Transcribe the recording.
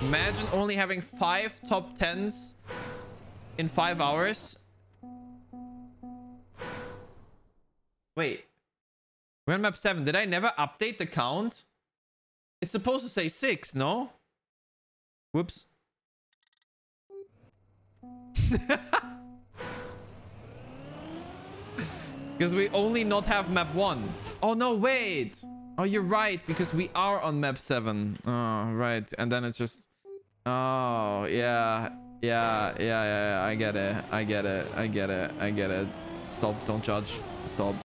Imagine only having 5 top 10s in 5 hours. Wait. We're on map 7. Did I never update the count? It's supposed to say 6, no? Whoops. Because we only not have map 1. Oh, no, wait. Oh, you're right. Because we are on map 7. Oh, right. And then it's just... Oh, yeah. Yeah. I get it. I get it. Stop. Don't judge. Stop.